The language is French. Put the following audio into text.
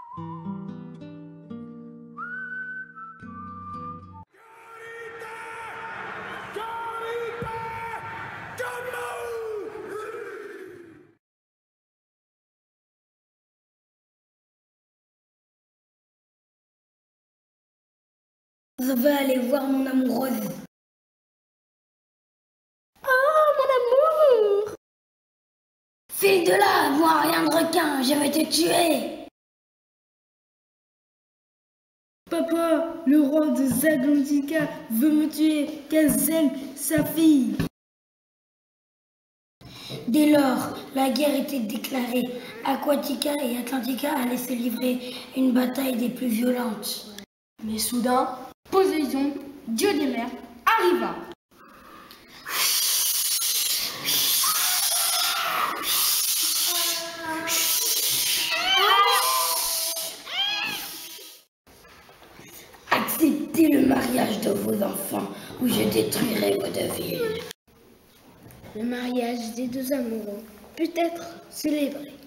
Je vais aller voir mon amoureuse. Oh, mon amour! File de là, moi rien de requin, je vais te tuer. Papa, le roi de Zaglantica veut me tuer, Kazel, sa fille. Dès lors, la guerre était déclarée. Aquatica et Atlantica allaient se livrer une bataille des plus violentes. Mais soudain, Poséidon, dieu des mers, arriva. Acceptez le mariage de vos enfants ou je détruirai vos deux villes. Le mariage des deux amoureux peut être célébré.